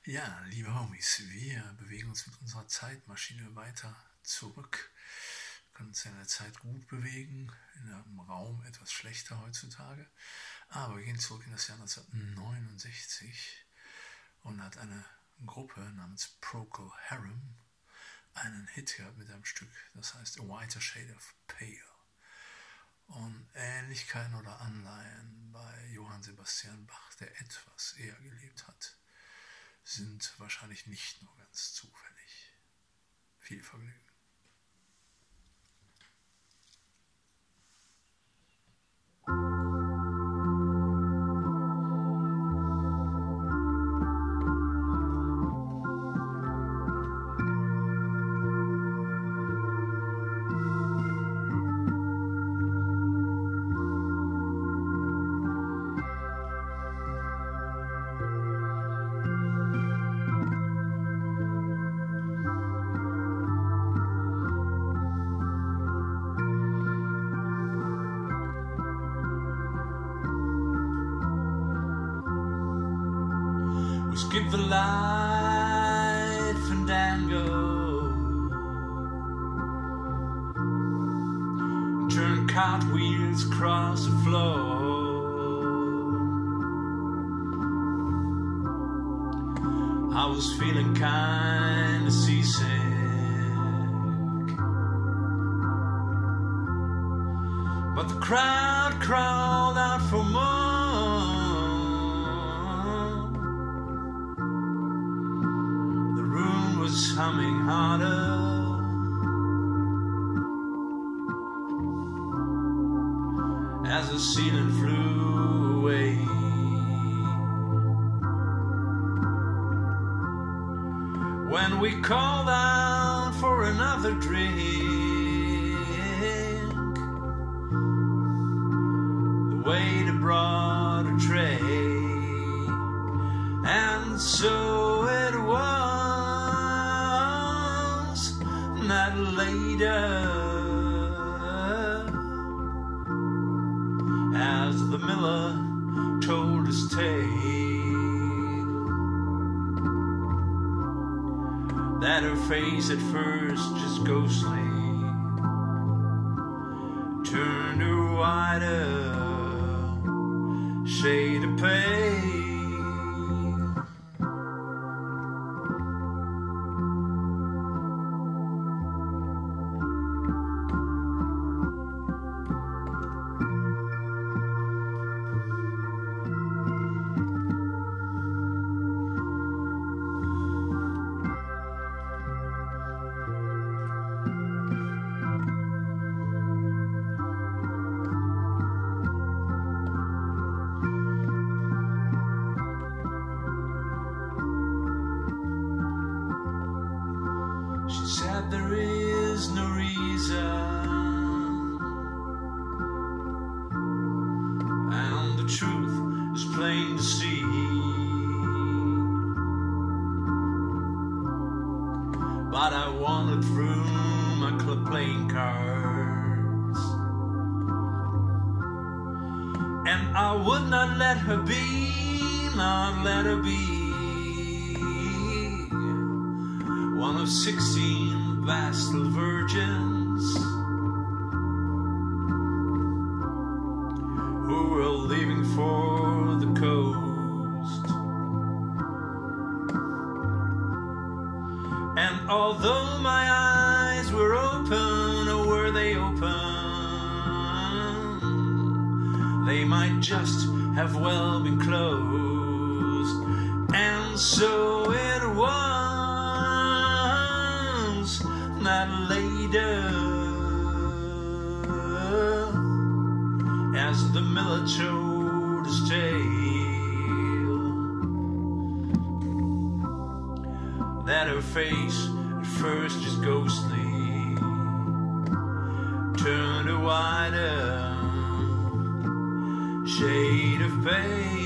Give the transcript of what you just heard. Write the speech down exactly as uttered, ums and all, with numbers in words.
Ja, liebe Homies, wir bewegen uns mit unserer Zeitmaschine weiter zurück. Wir können uns ja in der Zeit gut bewegen, in einem Raum etwas schlechter heutzutage. Aber wir gehen zurück in das Jahr neunzehnhundertneunundsechzig und hat eine Gruppe namens Procol Harum einen Hit gehabt mit einem Stück, das heißt A Whiter Shade of Pale. Und Ähnlichkeiten oder Anleihen bei Johann Sebastian Bach, der etwas eher gelebt hat, sind wahrscheinlich nicht nur ganz zufällig. Viel Vergnügen. Skip the light fandango, turn cartwheels across the floor. I was feeling kinda seasick, but the crowd crawled out for more. Humming harder as the ceiling flew away. When we called out for another drink, the waiter brought a tray, and so it was that later, as the miller told his tale, that her face at first just ghostly turned a whiter shade of pale. She said there is no reason, and the truth is plain to see. But I wandered through my club playing cards, and I would not let her be, not let her be one of sixteen vassal virgins who were leaving for the coast. And although my eyes were open, or were they open, they might just have well been closed. And so it was that later, as the miller told his tale, that her face at first just ghostly turned a whiter shade of pale.